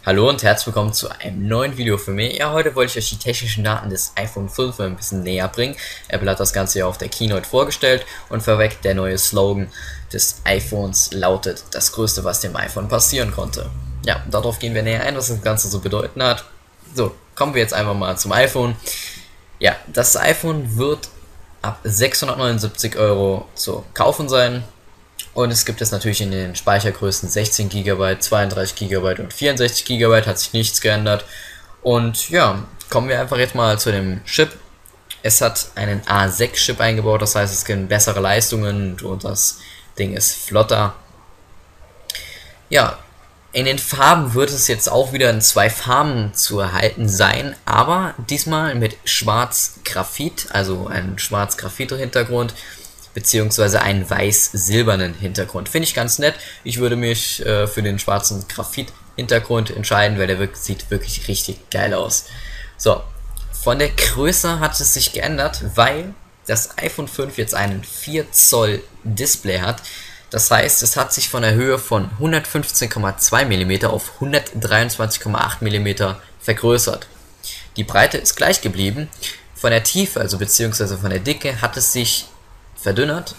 Hallo und herzlich willkommen zu einem neuen Video für mich. Ja, heute wollte ich euch die technischen Daten des iPhone 5 ein bisschen näher bringen. Apple hat das Ganze ja auf der Keynote vorgestellt und vorweg der neue Slogan des iPhones lautet: Das Größte, was dem iPhone passieren konnte. Ja, darauf gehen wir näher ein, was das Ganze so bedeuten hat. So, kommen wir jetzt einfach mal zum iPhone. Ja, das iPhone wird ab 679 € zu kaufen sein. Und es gibt es natürlich in den Speichergrößen 16 GB, 32 GB und 64 GB, hat sich nichts geändert. Und ja, kommen wir einfach jetzt mal zu dem Chip. Es hat einen A6-Chip eingebaut, das heißt, es gibt bessere Leistungen und das Ding ist flotter. Ja, in den Farben wird es jetzt auch wieder in zwei Farben zu erhalten sein, aber diesmal mit Schwarz-Graphit, also ein Schwarz-Graphit-Hintergrund, beziehungsweise einen weiß-silbernen Hintergrund. Finde ich ganz nett. Ich würde mich für den schwarzen Graphit-Hintergrund entscheiden, weil der sieht wirklich richtig geil aus. So, von der Größe hat es sich geändert, weil das iPhone 5 jetzt einen 4 Zoll Display hat. Das heißt, es hat sich von der Höhe von 115,2 mm auf 123,8 mm vergrößert. Die Breite ist gleich geblieben. Von der Tiefe, also beziehungsweise von der Dicke, hat es sich verdünnert.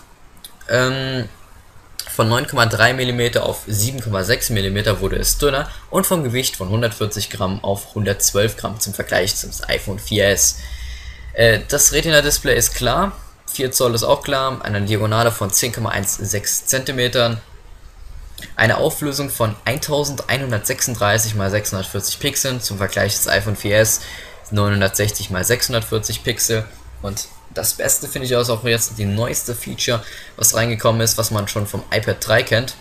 Von 9,3 mm auf 7,6 mm wurde es dünner und vom Gewicht von 140 Gramm auf 112 Gramm zum Vergleich zum iPhone 4S. Das Retina-Display ist klar, 4 Zoll ist auch klar, eine Diagonale von 10,16 cm, eine Auflösung von 1136 x 640 Pixeln zum Vergleich des iPhone 4S 960 x 640 Pixel. Und das Beste finde ich auch jetzt die neueste Feature, was reingekommen ist, was man schon vom iPad 3 kennt.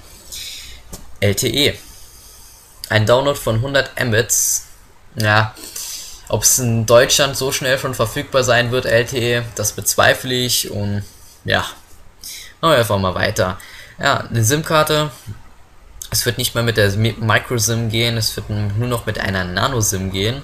LTE. Ein Download von 100 Mbits. Ja, ob es in Deutschland so schnell schon verfügbar sein wird, LTE, das bezweifle ich. Und ja, machen wir einfach mal weiter. Ja, eine SIM-Karte. Es wird nicht mehr mit der Micro-SIM gehen, es wird nur noch mit einer Nano-SIM gehen.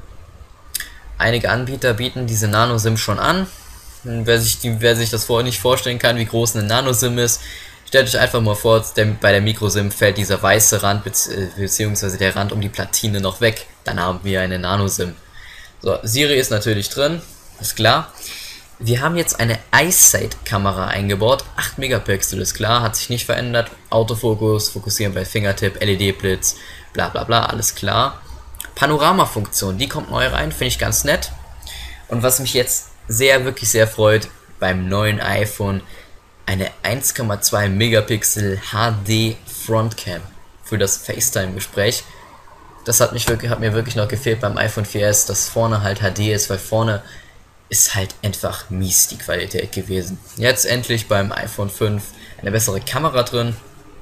Einige Anbieter bieten diese Nano-SIM schon an. Wer sich das vorher nicht vorstellen kann, wie groß eine Nano-SIM ist, stellt euch einfach mal vor, bei der Micro-SIM fällt dieser weiße Rand beziehungsweise der Rand um die Platine noch weg. Dann haben wir eine Nano-SIM. So, Siri ist natürlich drin, ist klar. Wir haben jetzt eine EyeSight-Kamera eingebaut, 8 Megapixel ist klar, hat sich nicht verändert. Autofokus, fokussieren bei Fingertipp, LED-Blitz, bla bla bla, alles klar. Panorama-Funktion, die kommt neu rein, finde ich ganz nett. Und was mich jetzt wirklich sehr freut, beim neuen iPhone eine 1,2 Megapixel HD Frontcam für das FaceTime-Gespräch. Das hat mir wirklich noch gefehlt beim iPhone 4S, dass vorne halt HD ist, weil vorne ist halt einfach mies die Qualität gewesen. Jetzt endlich beim iPhone 5 eine bessere Kamera drin.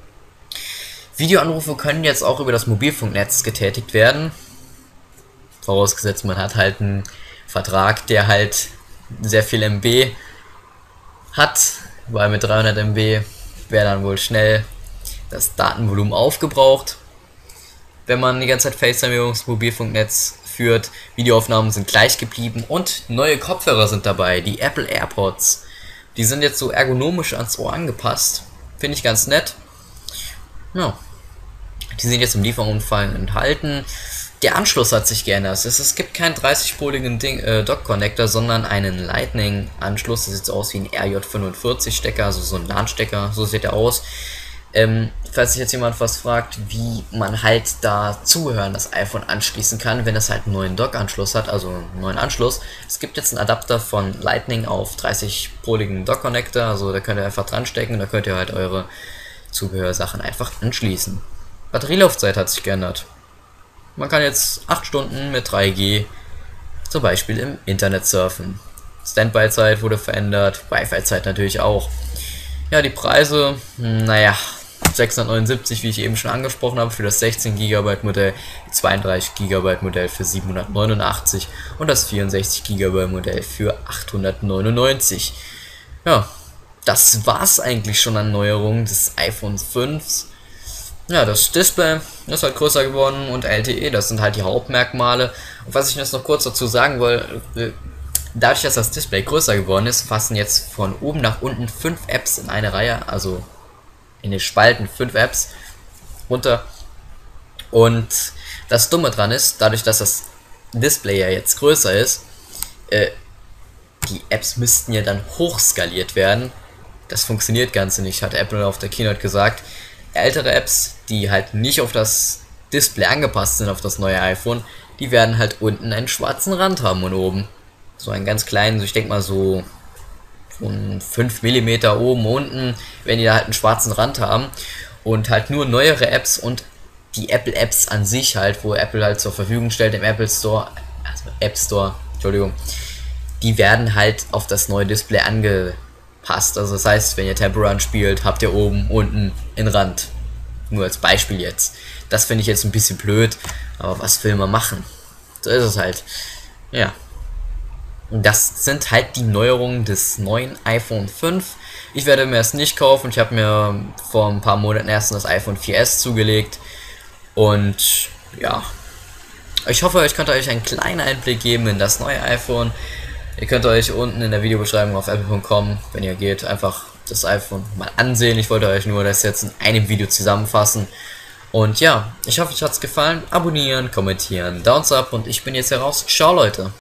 Videoanrufe können jetzt auch über das Mobilfunknetz getätigt werden. Vorausgesetzt, man hat halt einen Vertrag, der halt sehr viel MB hat, weil mit 300 MB wäre dann wohl schnell das Datenvolumen aufgebraucht, wenn man die ganze Zeit FaceTime über das Mobilfunknetz führt. Videoaufnahmen sind gleich geblieben und neue Kopfhörer sind dabei, die Apple AirPods. Die sind jetzt so ergonomisch ans Ohr angepasst, finde ich ganz nett. Ja. Die sind jetzt im Lieferumfang enthalten. Der Anschluss hat sich geändert. Es gibt keinen 30-poligen Dock-Connector, sondern einen Lightning-Anschluss. Das sieht so aus wie ein RJ45-Stecker, also so ein LAN-Stecker, so sieht er aus. Falls sich jetzt jemand was fragt, wie man halt da Zubehör das iPhone anschließen kann, wenn es halt einen neuen Dock-Anschluss hat, also einen neuen Anschluss. Es gibt jetzt einen Adapter von Lightning auf 30-poligen Dock-Connector, also da könnt ihr einfach dran stecken und da könnt ihr halt eure Zubehörsachen einfach anschließen. Batterielaufzeit hat sich geändert. Man kann jetzt 8 Stunden mit 3G zum Beispiel im Internet surfen. Standby-Zeit wurde verändert, Wi-Fi-Zeit natürlich auch. Ja, die Preise, naja, 679, wie ich eben schon angesprochen habe, für das 16 GB Modell, 32 GB Modell für 789 und das 64 GB Modell für 899. Ja, das war's eigentlich schon an Neuerungen des iPhone 5. Ja, das Display ist halt größer geworden und LTE, das sind halt die Hauptmerkmale. Und was ich jetzt noch kurz dazu sagen wollte, dadurch, dass das Display größer geworden ist, fassen jetzt von oben nach unten 5 Apps in eine Reihe, also in den Spalten 5 Apps runter. Und Das Dumme dran ist, dadurch, dass das Display ja jetzt größer ist, die Apps müssten ja dann hochskaliert werden. Das funktioniert ganz nicht, hat Apple auf der Keynote gesagt. Ältere Apps, die halt nicht auf das Display angepasst sind, auf das neue iPhone, die werden halt unten einen schwarzen Rand haben und oben so einen ganz kleinen, so ich denke mal so von 5 mm oben, unten, wenn die da halt einen schwarzen Rand haben und halt nur neuere Apps und die Apple Apps an sich halt, wo Apple halt zur Verfügung stellt im Apple Store, also App Store, Entschuldigung, die werden halt auf das neue Display angepasst. Also das heißt, wenn ihr Temple Run spielt, habt ihr oben, unten einen Rand. Nur als Beispiel jetzt. Das finde ich jetzt ein bisschen blöd, aber was will man machen? So ist es halt. Ja. Das sind halt die Neuerungen des neuen iPhone 5. Ich werde mir es nicht kaufen. Ich habe mir vor ein paar Monaten erst das iPhone 4S zugelegt. Und ja, ich hoffe, ich konnte euch einen kleinen Einblick geben in das neue iPhone. Ihr könnt euch unten in der Videobeschreibung auf apple.com, wenn ihr geht, einfach das iPhone mal ansehen. Ich wollte euch nur das jetzt in einem Video zusammenfassen. Und ja, ich hoffe, euch hat es gefallen. Abonnieren, kommentieren, Downs up und ich bin jetzt hier raus. Ciao, Leute.